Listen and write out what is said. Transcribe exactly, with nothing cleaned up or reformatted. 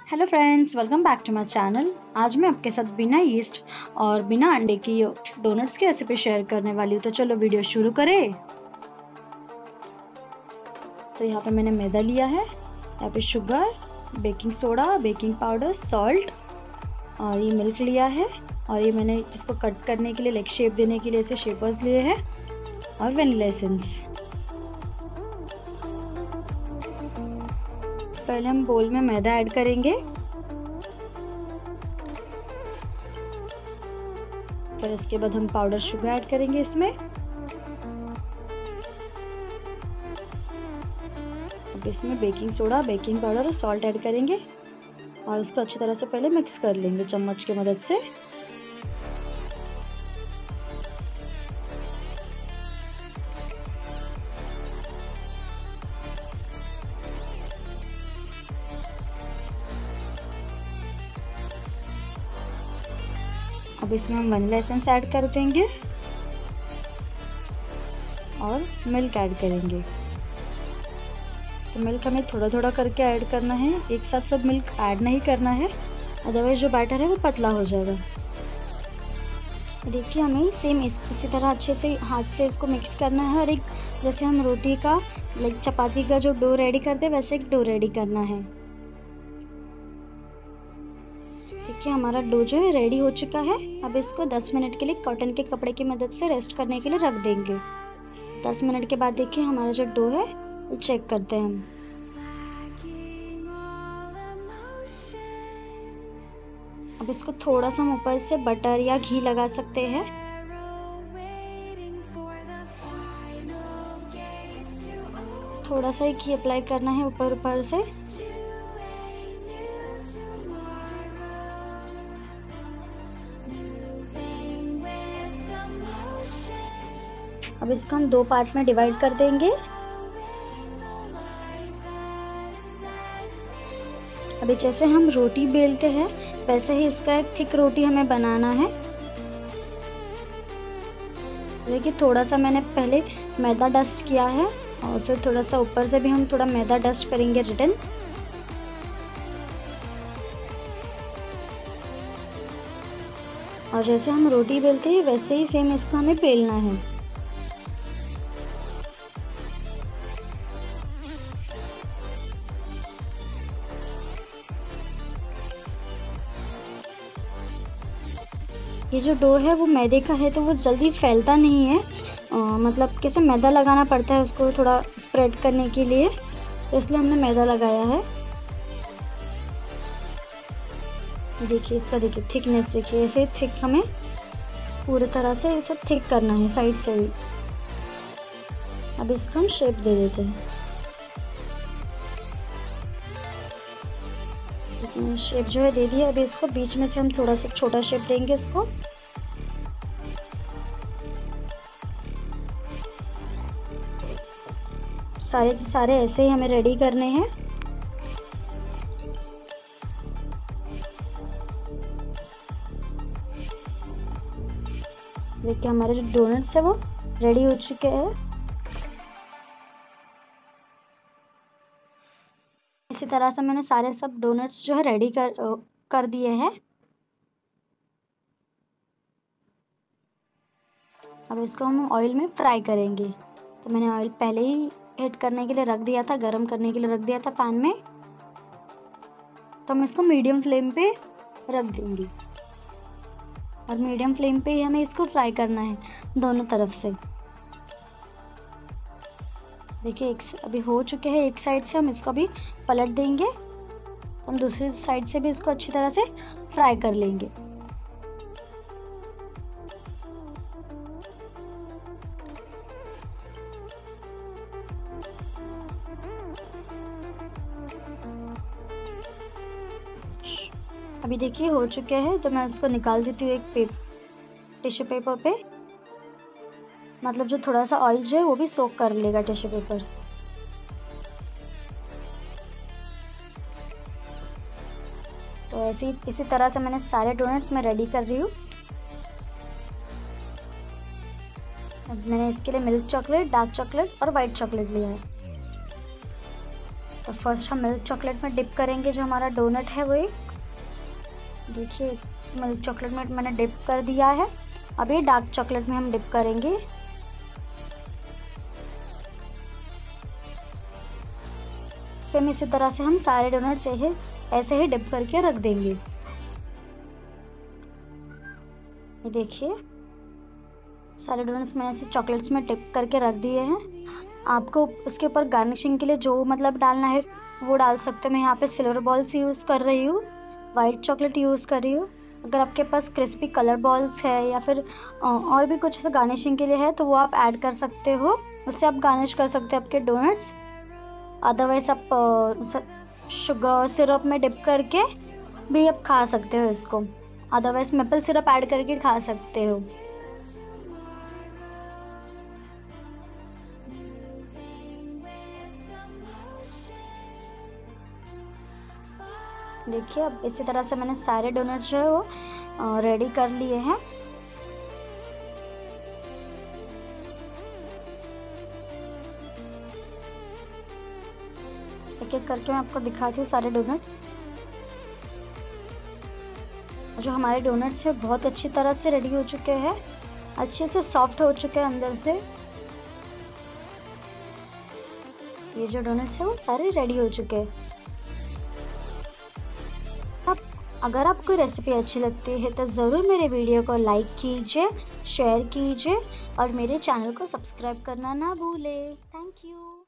Hello friends, welcome back to my channel. आज मैं आपके साथ बिना यीस्ट और बिना अंडे की डोनट्स की रेसिपी शेयर करने वाली हूँ। तो चलो वीडियो शुरू करें। तो यहाँ पे मैंने मैदा लिया है, यहाँ पे sugar, baking soda, baking powder, salt और ये मिल्क लिया है। और ये मैंने इसको कट करने के लिए, लाइक शेप देने के लिए ऐसे शेपर्स लिए हैं और वनीला एसेंस। पहले हम बोल में मैदा ऐड करेंगे, फिर इसके बाद हम पाउडर शुगर ऐड करेंगे इसमें। अब इसमें बेकिंग सोडा, बेकिंग पाउडर और सॉल्ट ऐड करेंगे और इसको अच्छी तरह से पहले मिक्स कर लेंगे चम्मच की मदद से। अब इसमें हम वनीला एसेंस ऐड कर देंगे और मिल्क ऐड करेंगे। तो मिल्क हमें थोड़ा थोड़ा करके ऐड करना है, एक साथ सब मिल्क ऐड नहीं करना है, अदरवाइज जो बैटर है वो पतला हो जाएगा। देखिए हमें सेम इस, इसी तरह अच्छे से हाथ से इसको मिक्स करना है और एक जैसे हम रोटी का, लाइक चपाती का जो डो रेडी करते हैं वैसे एक डो रेडी करना है। देखिए हमारा डो जो है रेडी हो चुका है। अब इसको दस मिनट के लिए कॉटन के कपड़े की मदद से रेस्ट करने के लिए रख देंगे। दस मिनट के बाद देखिए हमारा जो डो है वो चेक करते हैं हम। अब इसको थोड़ा सा हम ऊपर से बटर या घी लगा सकते हैं। थोड़ा सा ही घी अप्लाई करना है ऊपर ऊपर से। अब इसको हम दो पार्ट में डिवाइड कर देंगे। अभी जैसे हम रोटी बेलते हैं वैसे ही इसका एक थिक रोटी हमें बनाना है। देखिए थोड़ा सा मैंने पहले मैदा डस्ट किया है और फिर थोड़ा सा ऊपर से भी हम थोड़ा मैदा डस्ट करेंगे रिटर्न। और जैसे हम रोटी बेलते हैं वैसे ही सेम इसको हमें बेलना है। ये जो डो है वो मैदे का है तो वो जल्दी फैलता नहीं है, आ, मतलब कैसे मैदा लगाना पड़ता है उसको थोड़ा स्प्रेड करने के लिए, तो इसलिए हमने मैदा लगाया है। देखिए इसका, देखिए थिकनेस देखिए, ऐसे थिक हमें पूरी तरह से ऐसे थिक करना है साइड से भी। अब इसको हम शेप दे देते हैं। शेप जो है दे दिया। अभी इसको बीच में से हम थोड़ा सा छोटा शेप देंगे इसको। सारे सारे ऐसे ही हमें रेडी करने हैं। देखिए हमारे जो डोनट्स है वो रेडी हो चुके हैं। इसी तरह से मैंने सारे सब डोनट्स जो है रेडी कर कर दिए हैं। अब इसको हम ऑयल में फ्राई करेंगे। तो मैंने ऑयल पहले ही हीट करने के लिए रख दिया था, गरम करने के लिए रख दिया था पैन में। तो हम इसको मीडियम फ्लेम पे रख देंगे और मीडियम फ्लेम पे ही हमें इसको फ्राई करना है दोनों तरफ से। देखिए एक अभी हो चुके हैं, एक साइड से हम इसको अभी पलट देंगे, हम दूसरी साइड से भी इसको अच्छी तरह से फ्राई कर लेंगे। अभी देखिए हो चुके हैं, तो मैं इसको निकाल देती हूँ एक पेपर, टिश्यू पेपर पे। मतलब जो थोड़ा सा ऑयल जो है वो भी सोक कर लेगा टिश्यू पेपर। तो ऐसे इसी तरह से मैंने सारे डोनट्स में रेडी कर रही हूँ। अब मैंने इसके लिए मिल्क चॉकलेट, डार्क चॉकलेट और वाइट चॉकलेट लिया है। तो फर्स्ट हम मिल्क चॉकलेट में डिप करेंगे जो हमारा डोनट है वो एक। देखिए मिल्क चॉकलेट में मैंने डिप कर दिया है। अब ये डार्क चॉकलेट में हम डिप करेंगे। सेम इसी तरह से हम सारे डोनट्स ऐसे ही डिप करके रख देंगे। ये देखिए सारे डोनट्स मैंने ऐसे चॉकलेट्स में डिप करके रख दिए हैं। आपको उसके ऊपर गार्निशिंग के लिए जो मतलब डालना है वो डाल सकते हो। मैं यहाँ पे सिल्वर बॉल्स यूज़ कर रही हूँ, वाइट चॉकलेट यूज़ कर रही हूँ। अगर आपके पास क्रिस्पी कलर बॉल्स है या फिर और भी कुछ ऐसे गार्निशिंग के लिए है तो वो आप ऐड कर सकते हो, उससे आप गार्निश कर सकते हो आपके डोनट्स। अदरवाइज आप शुगर सिरप में डिप करके भी आप खा सकते हो इसको। अदरवाइज मेपल सिरप ऐड करके खा सकते हो। देखिए अब इसी तरह से मैंने सारे डोनट्स जो है वो रेडी कर लिए हैं। एक एक करके मैं आपको दिखाती हूँ सारे डोनट्स। जो हमारे डोनट्स है बहुत अच्छी तरह से रेडी हो चुके हैं, अच्छे से सॉफ्ट हो चुके हैं अंदर से। ये जो डोनट्स है वो सारे रेडी हो चुके हैं। अब अगर आपको रेसिपी अच्छी लगती है तो ज़रूर मेरे वीडियो को लाइक कीजिए, शेयर कीजिए और मेरे चैनल को सब्सक्राइब करना ना भूलें। Thank you.